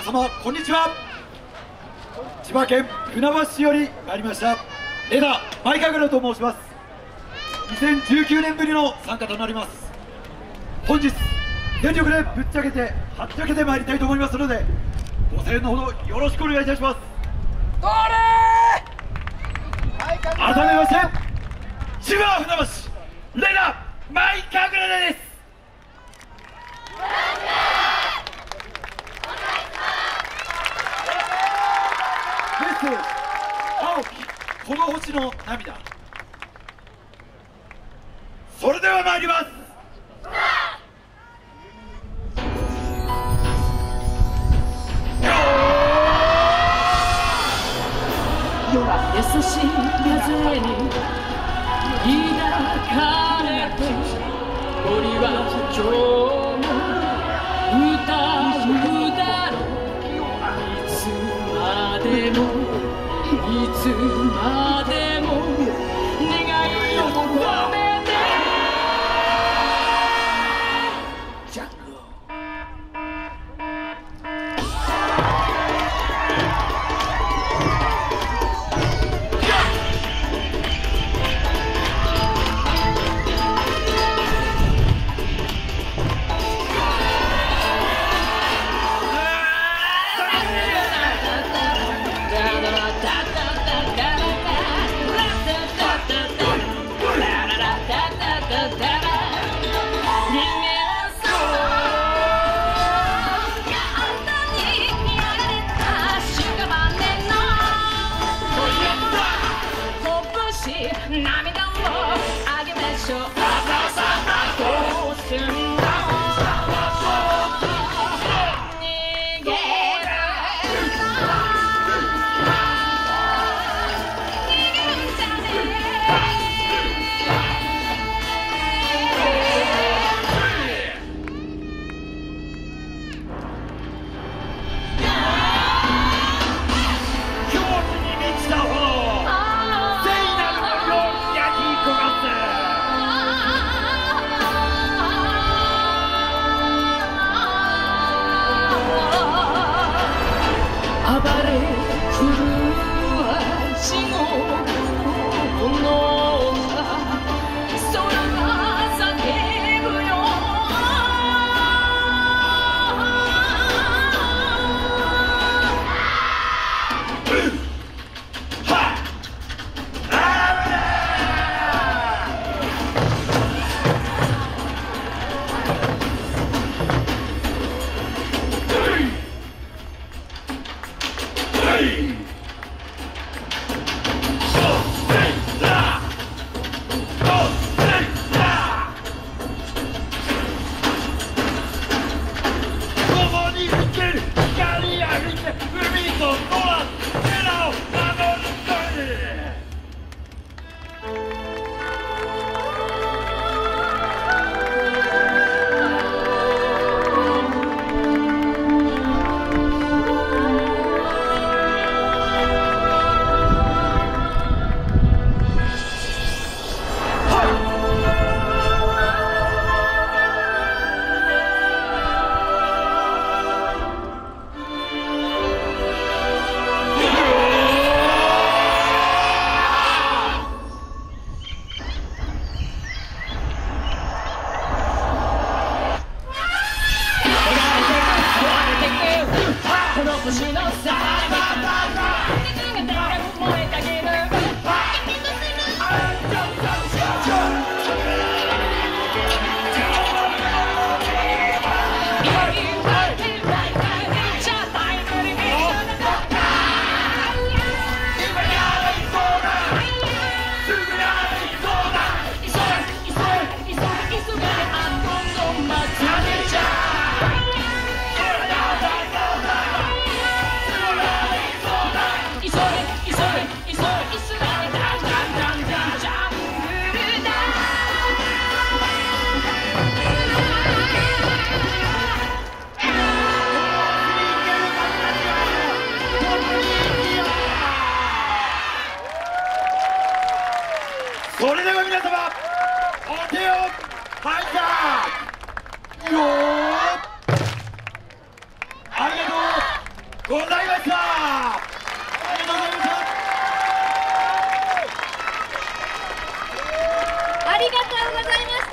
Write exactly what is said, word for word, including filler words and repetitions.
様こんにちは。千葉県船橋市より参りましたレナマイカグラと申します。にせんじゅうきゅうねんぶりの参加となります。本日全力でぶっちゃけてはっちゃけてまいりたいと思いますので、ご声援のほどよろしくお願いいたします。 どれ改めまして千葉船橋レナマイカグラです。青きこの星の涙。それでは参ります。 夜は優しい風に抱かれて、鳥は今日も歌うだろう。いつまでもいつまでも願いを込めてジャングル。涙をあげましょう。どうすんの逃げる逃げるんじゃね狂気に満ちた炎、 暴れ狂う地獄の炎が空が叫ぶよ。星のさ熱が燃えたけるそれでは皆様お手をはいたよー。ありがとうございました。ありがとうございました。 ありがとうございました。